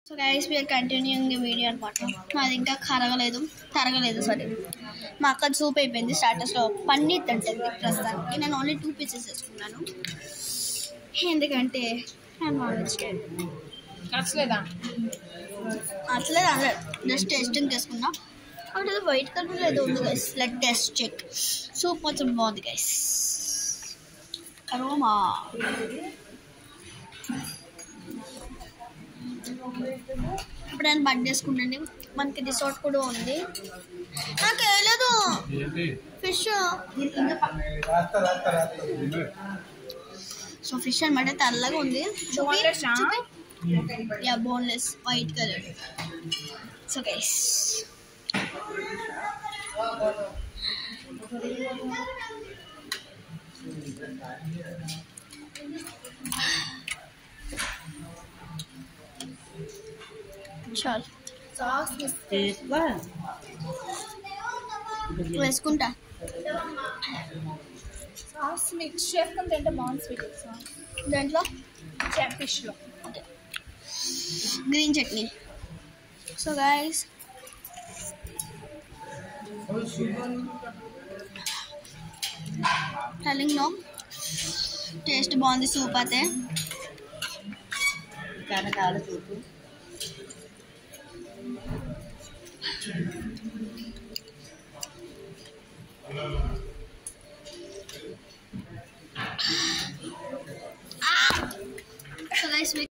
So guys we are continuing video అనమాట. అది ఇంకా తరగలేదు సారీ. మా అక్క సూప్ అయిపోయింది. స్టార్టర్స్లో పన్నీర్ తింటుంది ప్రస్తుతానికి. నేను ఓన్లీ 2 పీసెస్ వేసుకున్నాను ఎందుకంటే నచ్చలేదా అట్లేదు జస్ట్ టేస్టింగ్ చేసుకున్నా. అక్కడ వైట్ కలర్ ఏదో ఉంది guys. Let test check. Soup మొత్తం బాగుంది గైస్. అరోమా ఇప్పుడు నేను బంద్ చేసుకుంటాండి. మనకి రిసార్ట్ కూడా ఉంది. నాకు వేయలేదు ఫిష్. సో ఫిష్ అనమాట తెల్లగా ఉంది. Yeah boneless white colour. So guys చాలు వేసుకుంటా. సాస్ మిక్స్ చేసుకుని తింటే బాగుంది. స్వీట్ సాస్ దాంట్లో ఫిష్లో green chutney. So guys telling no taste బాగుంది. సూప్ అయితే